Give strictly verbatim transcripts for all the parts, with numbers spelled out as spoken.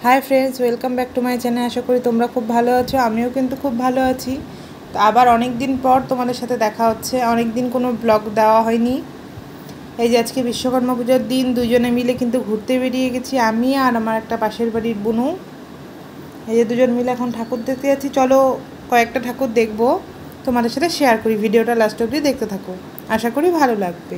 High friends welcome back to my channel. आशा करी तुम्हारा खूब भालो आछो, आमिओ किन्तु खूब भालो आछि। तो आबार अनेक दिन पर तुम्हादेर साथे देखा होच्छे, अनेक दिन कोनो ब्लग देওয়া হয়নি। এই যে আজকে বিশ্বকর্মা পূজার দিন দুজনে মিলে কিন্তু ঘুরতে বেরিয়ে গেছি, আমি আর আমার একটা পাশের বাড়ির বুনু। এই যে দুজন মিলে এখন ঠাকুর দেখতে যাচ্ছি। চলো কয়েকটা ঠাকুর দেখবো, তোমাদের সাথে শেয়ার করি। ভিডিওটা লাস্ট অবধি দেখতে থাকো, আশা করি ভালো লাগবে।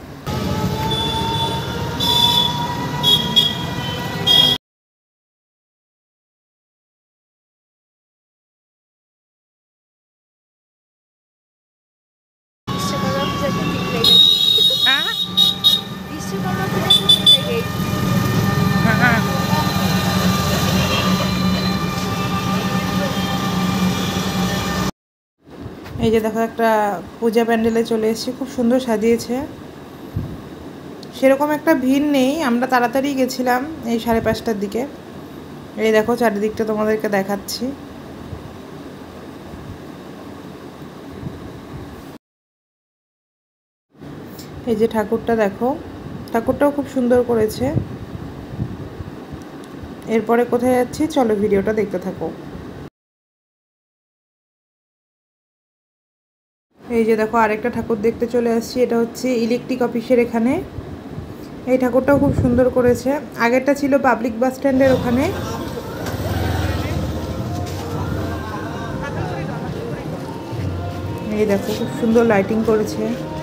এই যে দেখো একটা পূজা প্যান্ডেলে চলে এসেছি, খুব সুন্দর সাজিয়েছে। সেরকম একটা ভিড় নেই, আমরা তাড়াতাড়ি গেছিলাম এই সাড়ে পাঁচটার দিকে। এই দেখো চারিদিকটা তোমাদেরকে দেখাচ্ছি। এই যে ঠাকুরটা দেখো, ঠাকুরটাও খুব সুন্দর করেছে। এরপরে কোথায় যাচ্ছি চলো ভিডিওটা দেখতে থাকো। এই যে দেখো আরেকটা ঠাকুর দেখতে চলে আসছি, এটা হচ্ছে ইলেকট্রিক অফিসের এখানে। এই ঠাকুরটাও খুব সুন্দর করেছে। আগেরটা ছিল পাবলিক বাস স্ট্যান্ডের ওখানে। এই দেখো খুব সুন্দর লাইটিং করেছে।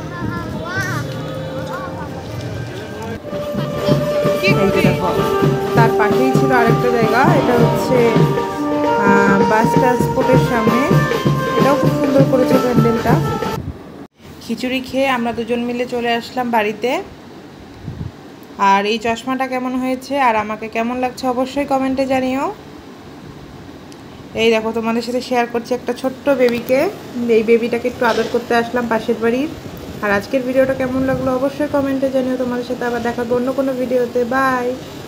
এই যে দেখো তার পাশেই ছিল আরেকটা জায়গা, এটা হচ্ছে বাস ট্রান্সপোর্টের সামনে। এটাও খুব সুন্দর করেছে প্যান্ডেলটা। খিচুড়ি খেয়ে আমরা দুজন মিলে চলে আসলাম বাড়িতে। আর এই চশমাটা কেমন হয়েছে আর আমাকে কেমন লাগছে অবশ্যই কমেন্টে জানিও। এই দেখো তোমাদের সাথে শেয়ার করছি একটা ছোট্ট বেবিকে। এই বেবিটাকে একটু আদর করতে আসলাম পাশের বাড়ির। আর আজকের ভিডিওটা কেমন লাগলো অবশ্যই কমেন্টে জানিও। তোমাদের সাথে আবার দেখা অন্য কোনো ভিডিওতে। বাই।